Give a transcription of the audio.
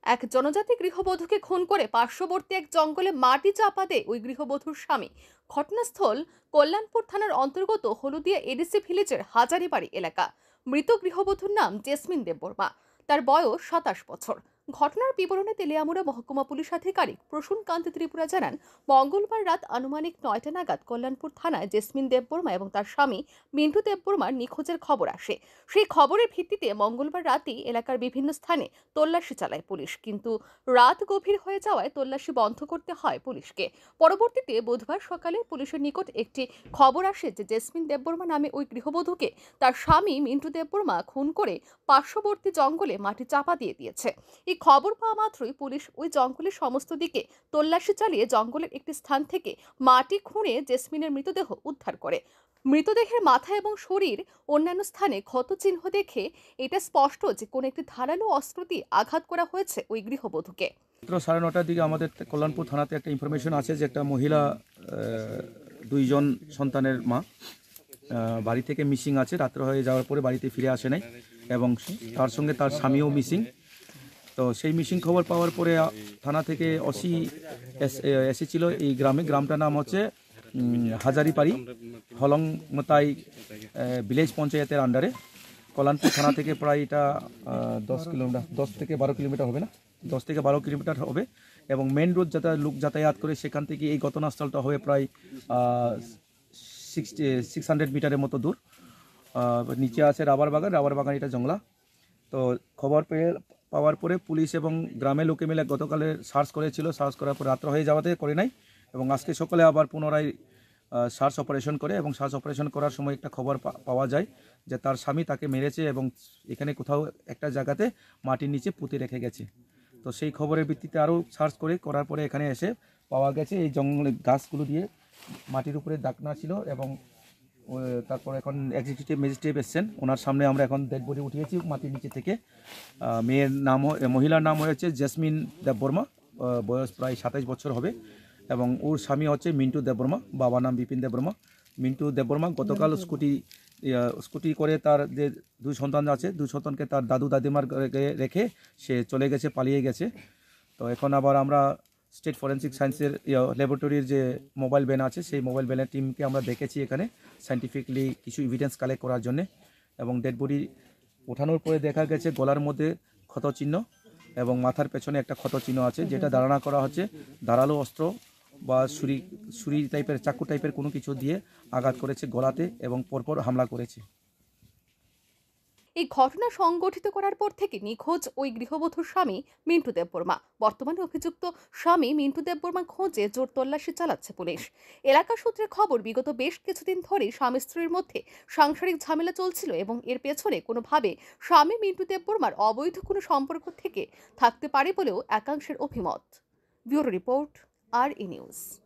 এক জনজাতি গৃহবধূকে খুন করে পার্শ্ববর্তী এক জঙ্গলে মাটি চাপা দেয় ওই গৃহবধূর স্বামী। ঘটনাস্থল কল্যাণপুর থানার অন্তর্গত হলুদিয়া এডিসি ভিলেজের হাজারিবাড়ি এলাকা। মৃত গৃহবধূর নাম জেসমিন দেববর্মা। তার বয়স 27 বছর। ঘটনার বিবরণে তেলিয়ামুড়া মহকুমা পুলিশ আধিকারিক প্রসূন কান্ত ত্রিপুরা জানান, মঙ্গলবার রাত আনুমানিক 9টা নাগাদ কল্যাণপুর থানায় জেসমিন দেববর্মা এবং তার স্বামী মিন্টু দেববর্মার নিখোঁজের খবর আসে। সেই খবরের ভিত্তিতে মঙ্গলবার রাতেই এলাকার বিভিন্ন স্থানে তল্লাশি চালায় পুলিশ, কিন্তু রাত গভীর হয়ে যাওয়ায় তল্লাশি বন্ধ করতে হয় পুলিশকে। পরবর্তীতে বুধবার সকালে পুলিশের নিকট একটি খবর আসে যে জেসমিন দেববর্মা নামে ওই গৃহবধূকে তার স্বামী মিন্টু দেববর্মা খুন করে পার্শ্ববর্তী জঙ্গলে মাটি চাপা দিয়ে দিয়েছে। এই খবর পাওয়া মাত্রই পুলিশ ওই জঙ্গলের সমস্ত দিকে তল্লাশি চালিয়ে জঙ্গলের একটি স্থান থেকে মাটি খুঁড়ে জেসমিনের মৃতদেহ উদ্ধার করে। মৃতদেহের মাথা এবং শরীর অন্যান্য স্থানে ক্ষতচিহ্ন দেখে এটা স্পষ্ট যে কোনো একটি ধারালো অস্ত্র দিয়ে আঘাত করা হয়েছে ওই গৃহবধূকে। 9:30টার দিকে আমাদের কল্যাণপুর থানাতে একটা ইনফরমেশন আছে যে একটা মহিলা দুইজন সন্তানের মা বাড়ি থেকে মিসিং আছে। রাত্র হয়ে যাওয়ার পরে বাড়িতে ফিরে আসে নাই এবং তার সঙ্গে তার স্বামীও মিসিং। তো সেই মিসিং খবর পাওয়ার পরে থানা থেকে ওসি এসেছিল এই গ্রামটার নাম হচ্ছে হাজারিপাড়ি, হলংমতাই ভিলেজ পঞ্চায়েতের আন্ডারে। কল্যাণপুর থানা থেকে প্রায় এটা 10 থেকে 12 কিলোমিটার হবে না, 10 থেকে 12 কিলোমিটার হবে। এবং মেন রোড লোক যাতায়াত করে সেখান থেকে এই ঘটনাস্থলটা হবে প্রায় 600 মিটারের মতো দূর। নিচে আছে রাবার বাগান, এটা জংলা। তো খবর পাওয়ার পরে পুলিশ এবং গ্রামের লোকে মিলে গতকালে সার্চ করার পর রাত্র হয়ে যাওয়াতে করে নাই এবং আজকে সকালে আবার পুনরায় সার্চ অপারেশন করে এবং সার্চ অপারেশন করার সময় একটা খবর পাওয়া যায় যে তার স্বামী তাকে মেরেছে এবং এখানে কোথাও একটা জায়গাতে মাটির নিচে পুঁতে রেখে গেছে। তো সেই খবরের ভিত্তিতে আরও সার্চ করার পরে এখানে এসে পাওয়া গেছে এই জঙ্গলে গাছগুলো দিয়ে মাটির উপরে দাগনা ছিল। এবং তারপর এখন এক্সিকিউটিভ ম্যাজিস্ট্রেট এসছেন, ওনার সামনে আমরা এখন ডেড বডি উঠিয়েছি মাটির নিচে থেকে। মহিলার নাম হয়েছে জেসমিন দেববর্মা, বয়স প্রায় 27 বছর হবে এবং ওর স্বামী হচ্ছে মিন্টু দেববর্মা, বাবার নাম বিপিন দেববর্মা। মিন্টু দেববর্মা গতকাল স্কুটি করে তার যে দুই সন্তান আছে, দুই সন্তানকে তার দাদু দাদিমার রেখে সে চলে গেছে, পালিয়ে গেছে। তো এখন আবার আমরা স্টেট ফরেন্সিক সায়েন্সের ল্যাবরেটরির যে মোবাইল ভ্যান আছে সেই মোবাইল ভ্যানের টিমকে আমরা দেখেছি এখানে সায়েন্টিফিকলি কিছু এভিডেন্স কালেক্ট করার জন্য। এবং ডেড বডি ওঠানোর পরে দেখা গেছে গলার মধ্যে ক্ষতচিহ্ন এবং মাথার পেছনে একটা ক্ষতচিহ্ন আছে, যেটা ধারণা করা হচ্ছে ধারালো অস্ত্র বা ছুরি টাইপের, চাকু টাইপের কোনো কিছু দিয়ে আঘাত করেছে গলাতে এবং পরপর হামলা করেছে। এই ঘটনা সংগঠিত করার পর থেকে নিখোঁজ ওই গৃহবধূর স্বামী মিন্টু দেববর্মা। বর্তমানে অভিযুক্ত স্বামী মিন্টু দেববর্মা খোঁজে জোর তল্লাশি চালাচ্ছে পুলিশ। এলাকা সূত্রে খবর, বিগত বেশ কিছুদিন ধরেই স্বামী স্ত্রীর মধ্যে সাংসারিক ঝামেলা চলছিল এবং এর পেছনে কোনোভাবে স্বামী মিন্টু দেববর্মার অবৈধ কোনো সম্পর্ক থেকে থাকতে পারে বলেও একাংশের অভিমত। Bureau report, R E news.